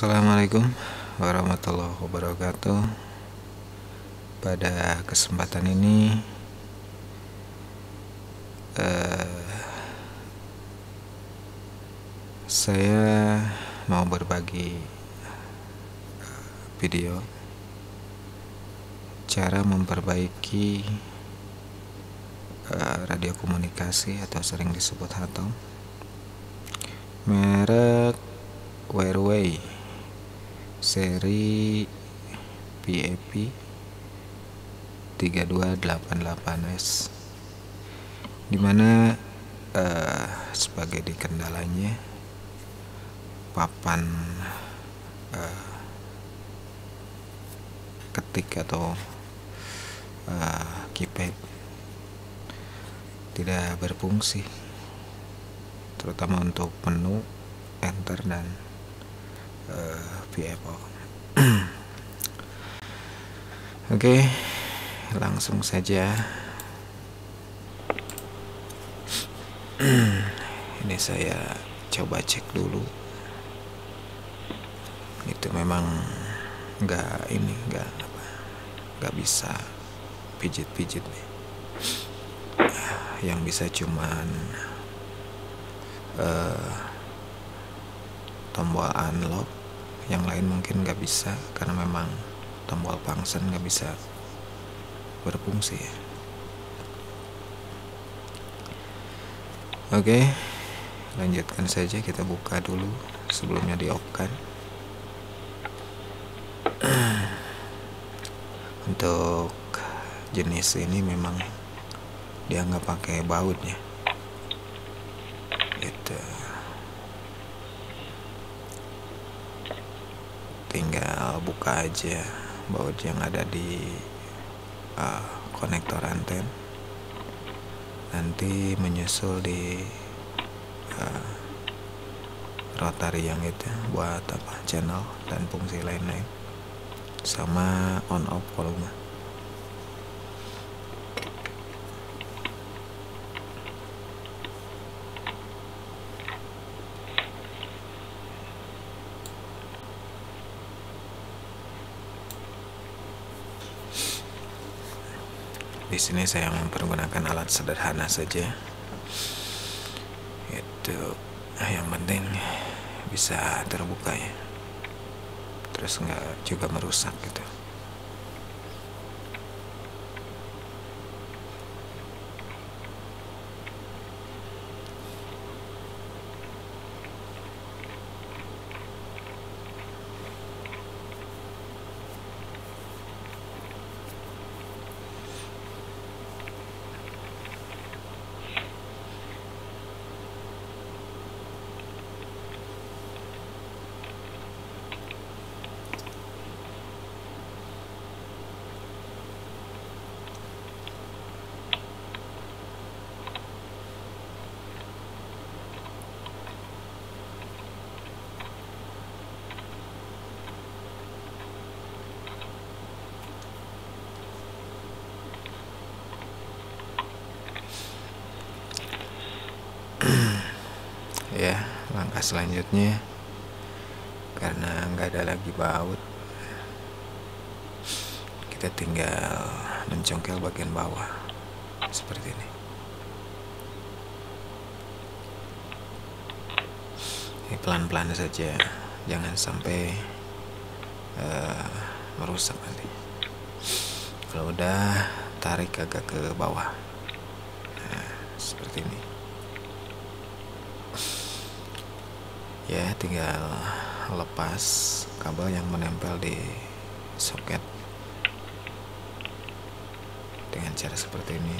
Assalamualaikum warahmatullahi wabarakatuh. Pada kesempatan ini saya mau berbagi video cara memperbaiki radio komunikasi atau sering disebut hatong, merek Wireway seri PAP 3288S, dimana sebagai kendalanya papan ketik atau keypad tidak berfungsi, terutama untuk menu, enter, dan VFO. Oke, langsung saja. Ini saya coba cek dulu. Itu memang nggak bisa pijit-pijit nih. Yang bisa cuman tombol unlock, yang lain mungkin nggak bisa karena memang tombol function nggak bisa berfungsi ya. Oke, lanjutkan saja, kita buka dulu sebelumnya di off kan. Untuk jenis ini memang dia nggak pakai bautnya, gitu. Tinggal buka aja baut yang ada di konektor anten, nanti menyusul di rotary yang itu buat channel dan fungsi lain-lain, sama on off volume. Di sini saya mempergunakan alat sederhana saja. Itu yang penting bisa terbuka ya, terus nggak juga merusak gitu. Ya, langkah selanjutnya, karena nggak ada lagi baut, kita tinggal mencongkel bagian bawah seperti ini. Ini pelan-pelan saja, jangan sampai merusak nanti. Kalau udah, tarik agak ke bawah, nah, seperti ini. Ya, tinggal lepas kabel yang menempel di soket dengan cara seperti ini.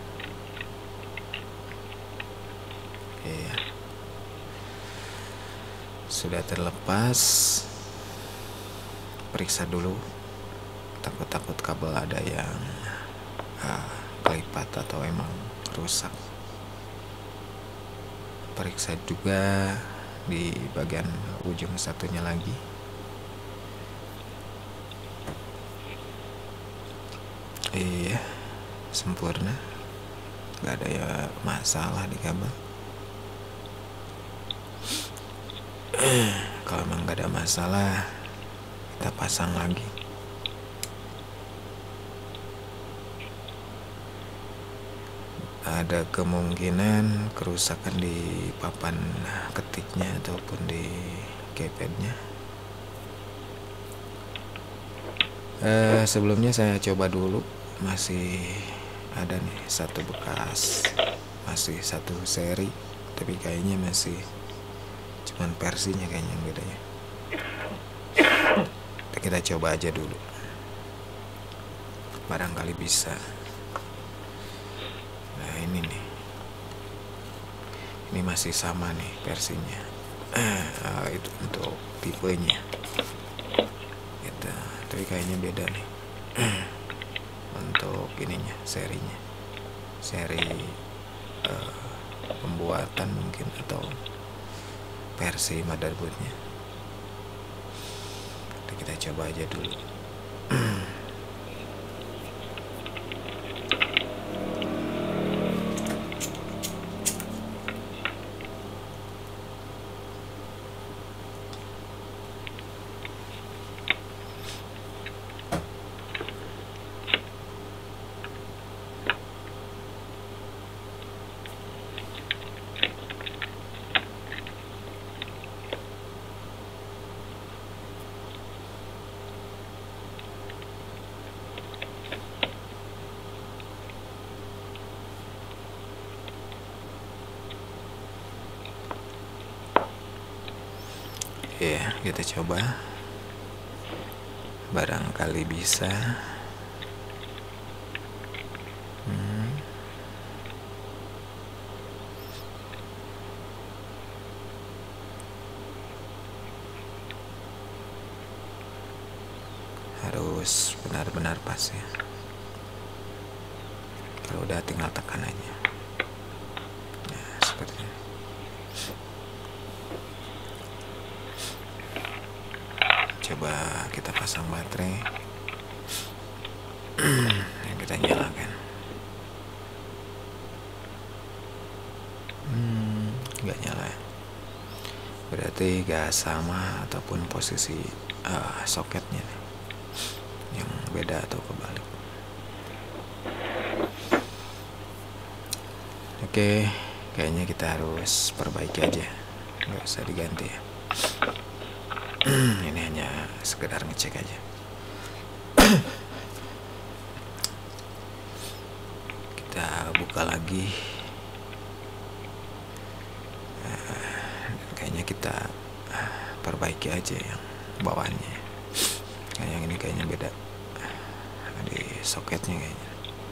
Oke ya, sudah terlepas, periksa dulu, takut kabel ada yang kelipat atau emang rusak. Periksa juga di bagian ujung satunya lagi. Iya, sempurna, nggak ada ya masalah di kabel. Kalau emang gak ada masalah, kita pasang lagi. Ada kemungkinan kerusakan di papan ketiknya ataupun di keypadnya. Sebelumnya saya coba dulu, masih ada nih satu bekas, masih satu seri, tapi kayaknya masih cuman versinya kayaknya yang bedanya. Kita coba aja dulu, barangkali bisa. Nah ini nih, ini masih sama nih versinya. Itu untuk tipenya gitu, tapi kayaknya beda nih. Untuk ininya, serinya, seri pembuatan mungkin, atau versi motherboardnya. Kita coba aja dulu. Ya, kita coba, barangkali bisa. Harus benar-benar pas ya. Kalau udah tinggal tekan aja. Nah, seperti ini. Coba kita pasang baterai. Yang kita nyalakan. Nggak nyala. Berarti gak sama, ataupun posisi soketnya nih yang beda atau kebalik. Oke, kayaknya kita harus perbaiki aja, nggak usah diganti ya. Ini hanya sekedar ngecek aja. Kita buka lagi. Kayaknya kita perbaiki aja yang bawahnya. Yang ini kayaknya beda di soketnya kayaknya.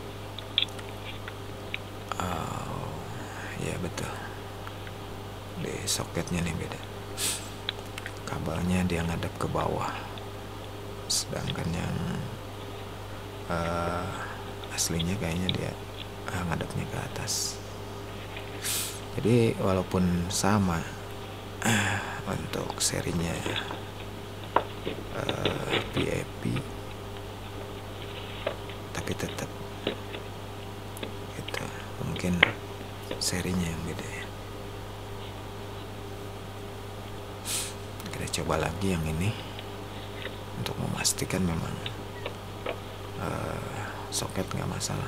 Ya betul, di soketnya nih beda. Kabelnya dia ngadep ke bawah, sedangkan yang aslinya kayaknya dia ngadepnya ke atas. Jadi walaupun sama untuk serinya PAP, tapi tetap gitu, mungkin serinya yang beda ya. Kita coba lagi yang ini untuk memastikan memang soket nggak masalah.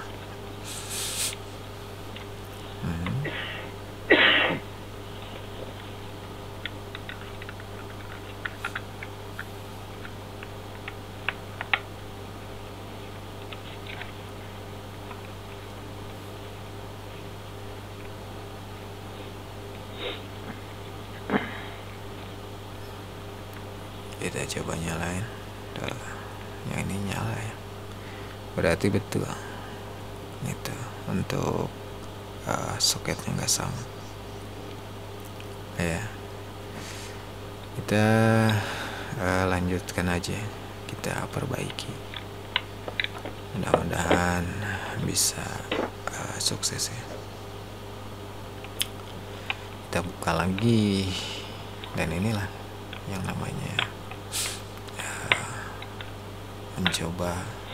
Kita coba nyalain. Yang ini nyala ya, berarti betul gitu. Untuk soketnya nggak sama ya. Kita lanjutkan aja, kita perbaiki, mudah-mudahan bisa sukses ya. Kita buka lagi, dan inilah yang namanya mencoba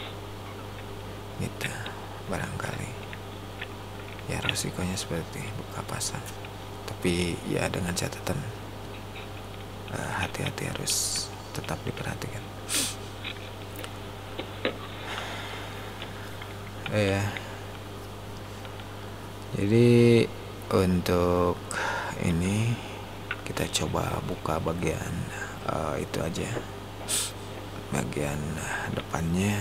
gitu. Barangkali ya resikonya seperti buka pasang, tapi ya dengan catatan hati-hati hati-hati, harus tetap diperhatikan. Ya, jadi untuk ini kita coba buka bagian itu aja, bagian depannya.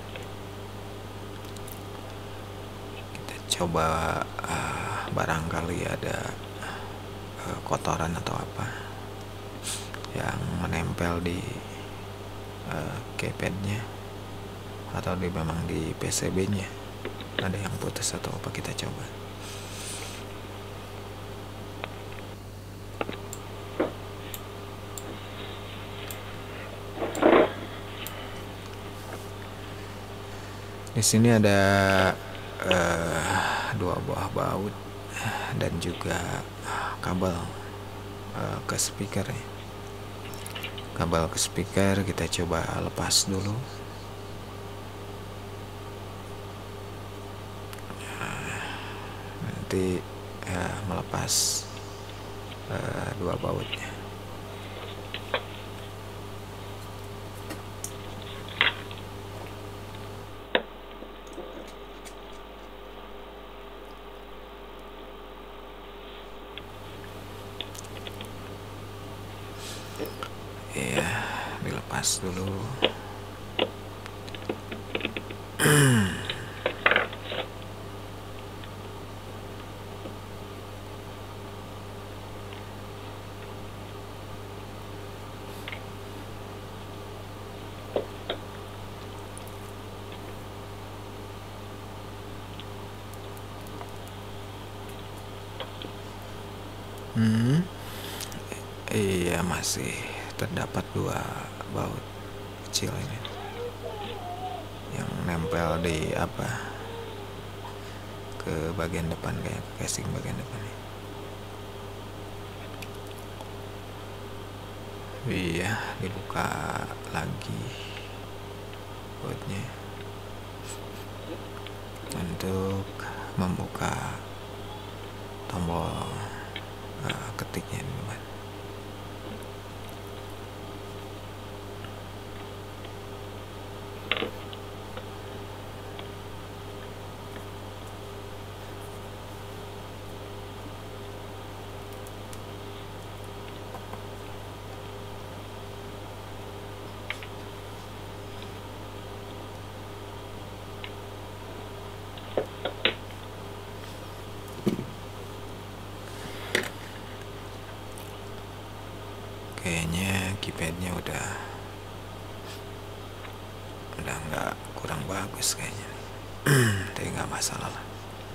Kita coba barangkali ada kotoran atau apa yang menempel di keypadnya atau memang di PCB-nya ada yang putus atau apa. Kita coba. Di sini ada 2 buah baut dan juga kabel ke speaker ya. Kabel ke speaker kita coba lepas dulu. Nanti melepas 2 bautnya. Iya, dilepas dulu. Iya, masih terdapat 2 baut kecil ini yang nempel di ke bagian depan, kayak casing bagian depan. Iya, dibuka lagi bautnya untuk membuka tombol ketiknya di depan. Kayaknya keypadnya udah nggak kurang bagus kayaknya. Tapi nggak masalah lah.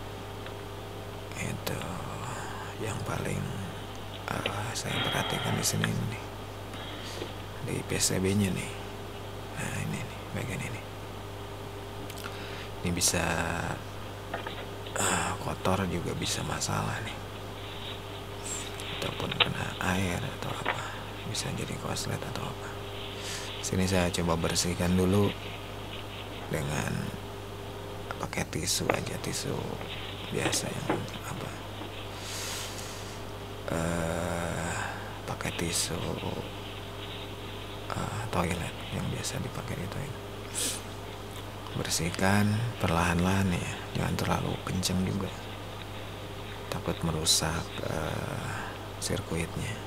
Itu yang paling saya perhatikan di sini nih, di PCB-nya nih. Nah, ini nih, bagian ini bisa kotor juga, bisa masalah nih, ataupun kena air atau apa, bisa jadi korslet atau apa. Sini saya coba bersihkan dulu dengan pakai tisu aja, tisu biasa yang pakai tisu toilet yang biasa dipakai di toilet. Bersihkan perlahan-lahan ya, jangan terlalu kencang juga, takut merusak sirkuitnya.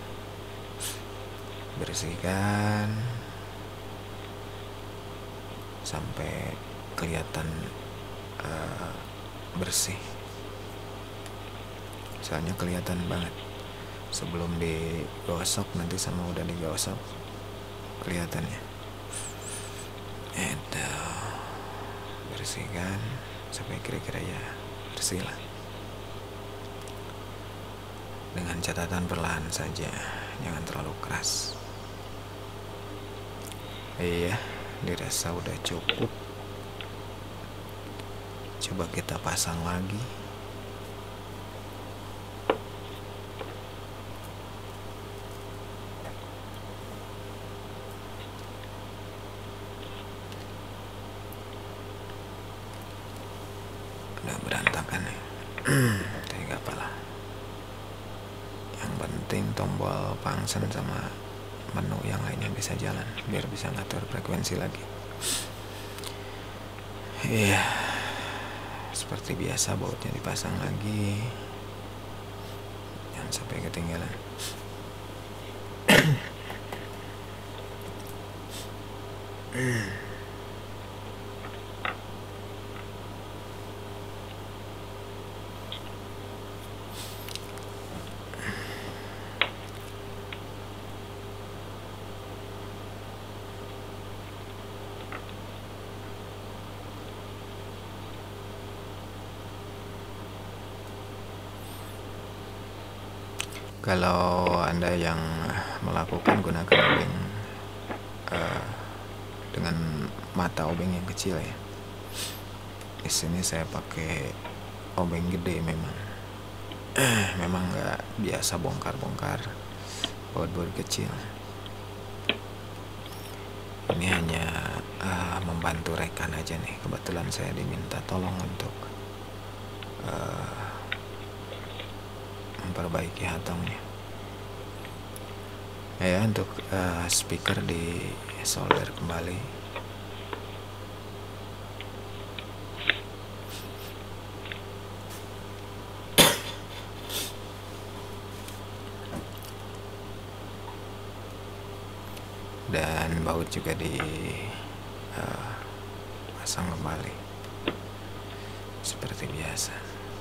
Bersihkan sampai kelihatan bersih. Soalnya kelihatan banget sebelum digosok, nanti sama udah digosok kelihatannya. Itu bersihkan sampai kira-kira ya bersih lah, dengan catatan perlahan saja, jangan terlalu keras. Iya, dirasa udah cukup. Coba kita pasang lagi. Udah berantakan ya. Tapi gak apalah. Yang penting tombol function sama menu yang lainnya bisa jalan, biar bisa ngatur frekuensi lagi. Iya, seperti biasa bautnya dipasang lagi, jangan sampai ketinggalan. Kalau Anda yang melakukan, gunakan obeng dengan mata obeng yang kecil ya. Di sini saya pakai obeng gede memang. Memang nggak biasa bongkar-bongkar baut-baut kecil. Ini hanya membantu rekan aja nih. Kebetulan saya diminta tolong untuk memperbaiki hatangnya. Ya, untuk speaker di solder kembali. Dan baut juga dipasang kembali seperti biasa.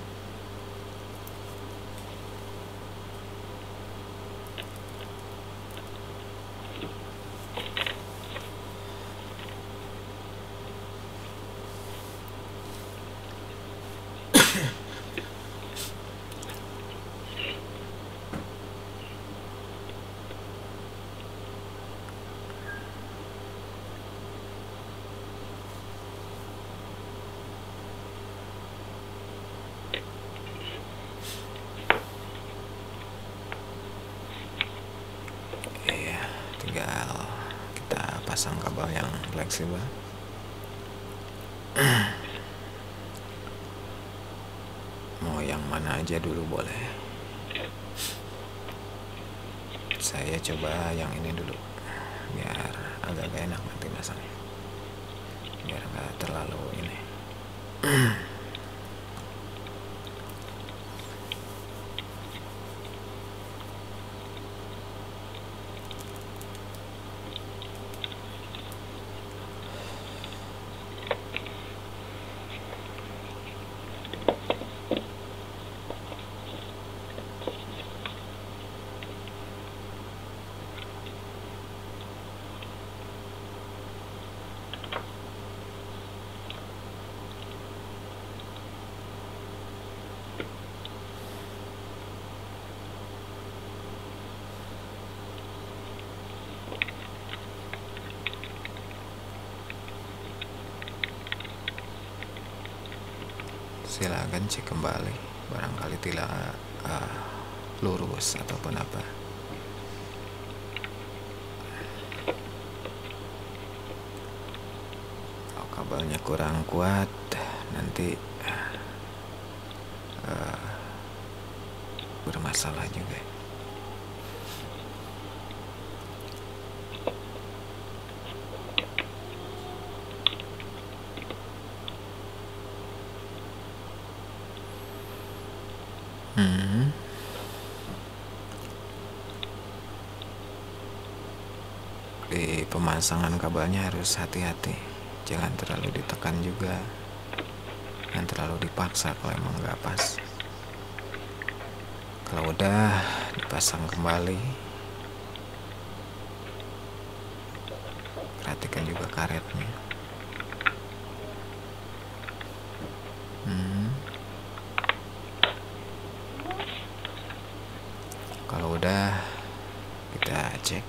Tinggal kita pasang kabel yang fleksibel. Mau yang mana aja dulu boleh. Saya coba yang ini dulu, biar agak-agak enak nanti masangnya, biar nggak terlalu ini. Silakan cek kembali, barangkali tidak lurus ataupun apa. Kalau kabelnya kurang kuat, nanti bermasalah juga. Di pemasangan kabelnya harus hati-hati, jangan terlalu ditekan juga, jangan terlalu dipaksa kalau emang nggak pas. Kalau udah dipasang kembali, perhatikan juga karetnya. Kalau udah, kita cek.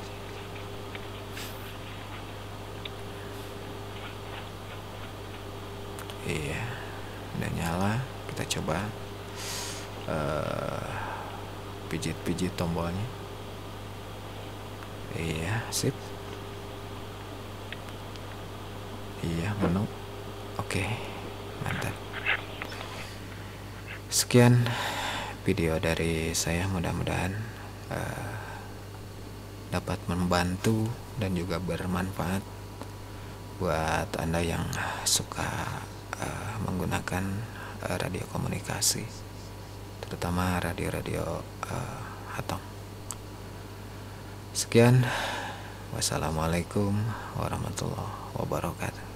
Iya, udah nyala. Kita coba pijit-pijit tombolnya. Iya, sip. Iya, menu. Oke, mantap. Sekian video dari saya, mudah-mudahan dapat membantu dan juga bermanfaat buat Anda yang suka menggunakan radio komunikasi, terutama radio-radio Hatong. Sekian, wassalamualaikum warahmatullahi wabarakatuh.